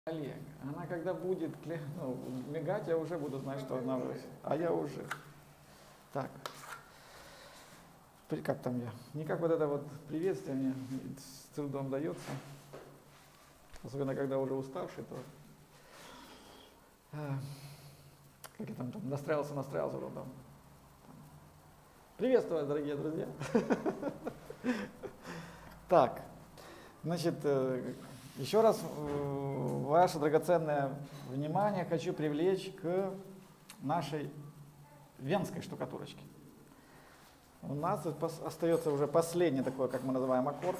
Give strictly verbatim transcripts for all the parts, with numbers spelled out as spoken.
Олег, она когда будет ну, мигать, я уже буду знать, что она выросла. А я уже. Так. Как там я? Никак вот это вот приветствие мне с трудом дается. Особенно, когда уже уставший, то... А, как я там, там настраивался, настраивался. Там, там. Приветствую, дорогие друзья. Так, значит... Еще раз ваше драгоценное внимание хочу привлечь к нашей венской штукатурочке. У нас остается уже последний такой, как мы называем, аккорд.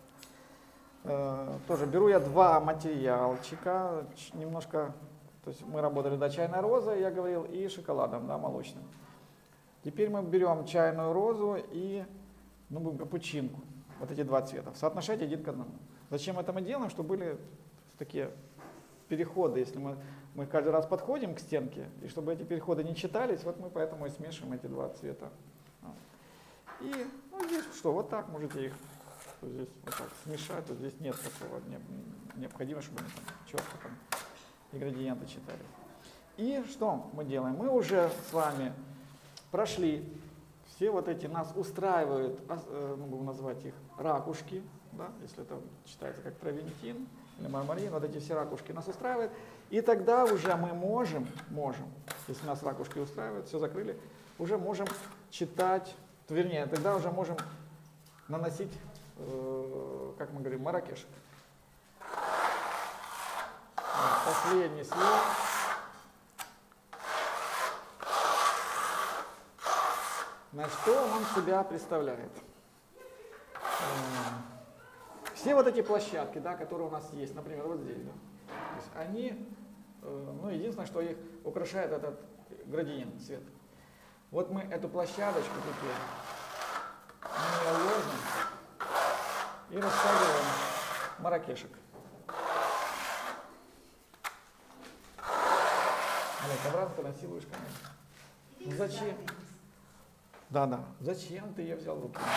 Тоже беру я два материалчика, немножко, то есть мы работали до чайной розы, я говорил, и шоколадом, да, молочным. Теперь мы берем чайную розу и ну, будем капучинку, вот эти два цвета, соотношать один к одному. Зачем это мы делаем? Чтобы были такие переходы, если мы, мы каждый раз подходим к стенке, и чтобы эти переходы не читались, вот мы поэтому и смешиваем эти два цвета. И ну, здесь что, вот так можете их здесь вот так смешать, вот здесь нет такого необходимого, чтобы они там четко там и градиенты читались. И что мы делаем? Мы уже с вами прошли все вот эти, нас устраивают, могу назвать их ракушки, да, если это читается как травентин или мармарин, вот эти все ракушки нас устраивают. И тогда уже мы можем, можем, если нас ракушки устраивают, все закрыли, уже можем читать, вернее, тогда уже можем наносить, э, как мы говорим, маракешек. Вот, последний слой. На что он себя представляет? Все вот эти площадки, да, которые у нас есть, например, вот здесь, да, то есть они, ну, единственное, что их украшает этот градиент, цвет. Вот мы эту площадочку теперь мы ее ложим и растягиваем маракешек. Олег, обратно ты насилуешь, конечно. Ну, зачем? Да, да. Зачем ты ее взял в руки?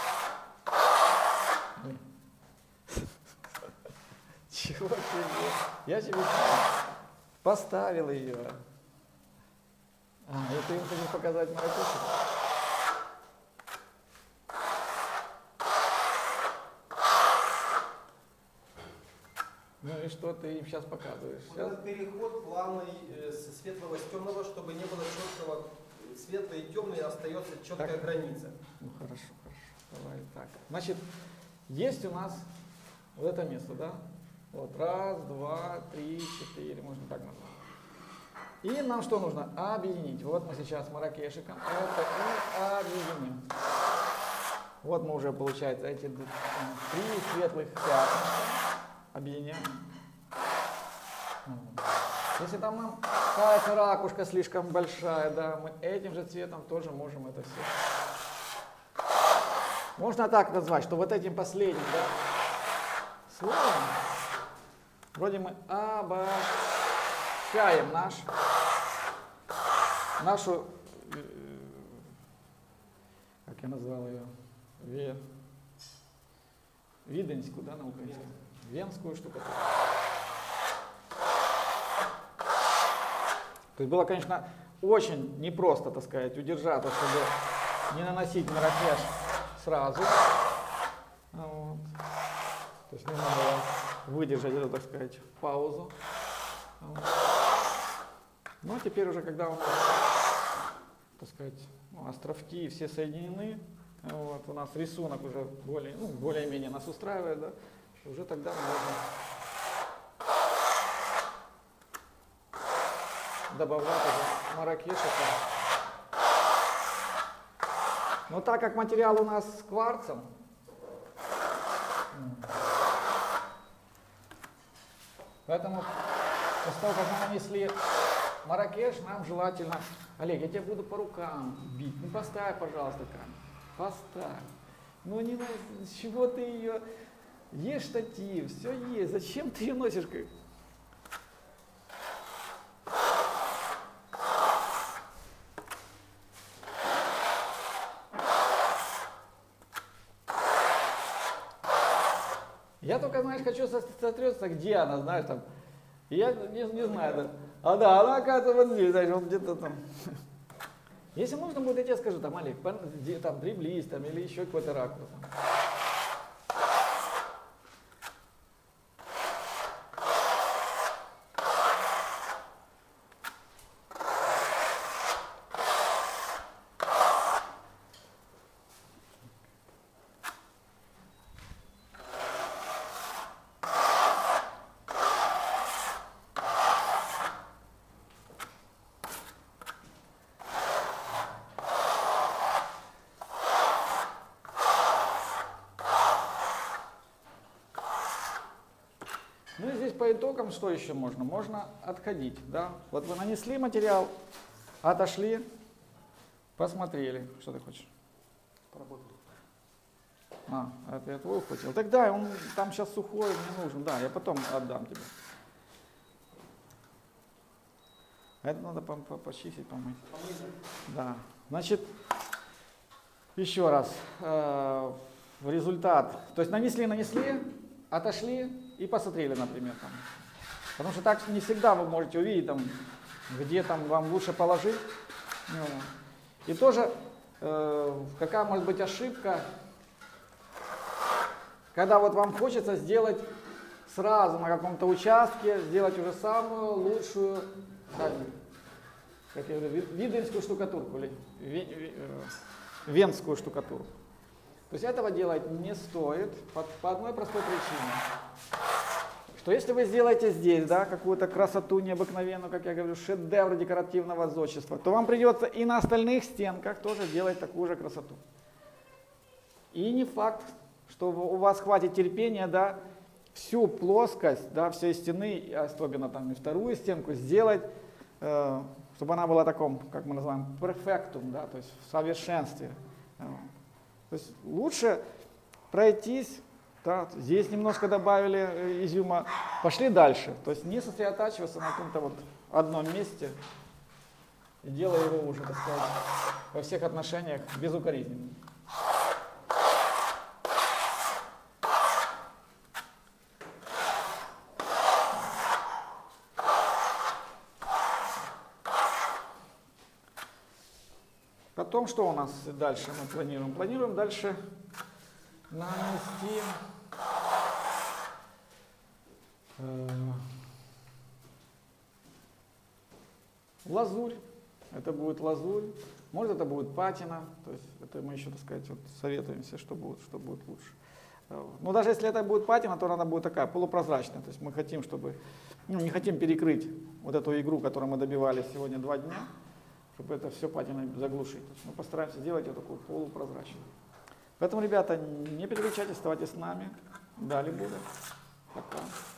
Чего тебе? Я тебе поставил ее. А, и ты им хочешь показать маракешек? Ну и что ты им сейчас показываешь? Вот Сейчас? этот переход плавный э, с светлого с темного, чтобы не было четкого, светлое и темное, остается четкая так. граница. Ну хорошо, хорошо. Давай так. Значит, есть у нас вот это место, да? Вот, раз, два, три, четыре, можно так назвать. И нам что нужно? Объединить. Вот мы сейчас маракешиком это и объединим. Вот мы уже, получается, эти три светлых пятнышка объединяем. Если там нам какая-то ракушка слишком большая, да, мы этим же цветом тоже можем это все. Можно так назвать, что вот этим последним, да, слоем вроде мы обобщаем наш, нашу, как я назвал ее, ве, виденскую, да, на украинском, венскую штукатурку. То есть было, конечно, очень непросто, так сказать, удержаться, чтобы не наносить маракеш сразу. Вот. То есть нужно было выдержать эту, так сказать, паузу. Вот. Но теперь уже, когда у нас, так сказать, ну, островки все соединены, вот, у нас рисунок уже более, ну, более-менее нас устраивает, да, уже тогда мы можем добавлять уже маракешика. Но так как материал у нас с кварцем, поэтому после того, как мы нанесли маракеш, нам желательно, Олег, я тебя буду по рукам бить, ну поставь, пожалуйста, камеру, поставь. Ну не надо, с чего ты ее, есть штатив, все есть, зачем ты ее носишь? Я только, знаешь, хочу сосредоточиться, где она, знаешь, там, И я не, не знаю, да. А да, она оказывается вот здесь, значит, он где-то там. Если нужно будет, я тебе скажу, там, Олег, где там приблизь, там, или еще какой-то ракурс. Ну и здесь по итогам что еще можно? Можно отходить, да? Вот вы нанесли материал, отошли, посмотрели. Что ты хочешь? Поработали. А, это я твой хотел. Тогда он там сейчас сухой, мне нужен. Да, я потом отдам тебе. Это надо по -по почистить, помыть. Да. Значит, еще раз. Э -э результат. То есть нанесли, нанесли, отошли и посмотрели, например. Там. Потому что так не всегда вы можете увидеть, там, где там вам лучше положить. Ну, и тоже, э, какая может быть ошибка, когда вот вам хочется сделать сразу на каком-то участке, сделать уже самую лучшую, как, как я говорю, виденскую штукатурку, или венскую штукатурку. То есть этого делать не стоит по, по одной простой причине. Что если вы сделаете здесь, да, какую-то красоту необыкновенную, как я говорю, шедевр декоративного зодчества, то вам придется и на остальных стенках тоже делать такую же красоту. И не факт, что у вас хватит терпения, да, всю плоскость, да, всей стены, особенно там и вторую стенку, сделать, э, чтобы она была таком, как мы называем, перфектум, да, то есть в совершенстве. То есть лучше пройтись, да, здесь немножко добавили изюма, пошли дальше. То есть не сосредотачиваться на каком-то вот одном месте и делая его уже, так сказать, во всех отношениях безукоризненным. Потом, что у нас дальше мы планируем? Планируем дальше нанести э, лазурь. Это будет лазурь. Может, это будет патина. То есть это мы еще, так сказать, вот советуемся, что будет, что будет лучше. Но даже если это будет патина, то она будет такая полупрозрачная. То есть мы хотим, чтобы, ну, не хотим перекрыть вот эту игру, которую мы добивались сегодня два дня, чтобы это все патиной заглушить. Мы постараемся сделать ее такую полупрозрачную. Поэтому, ребята, не переключайтесь, оставайтесь с нами. Далее будет. Пока.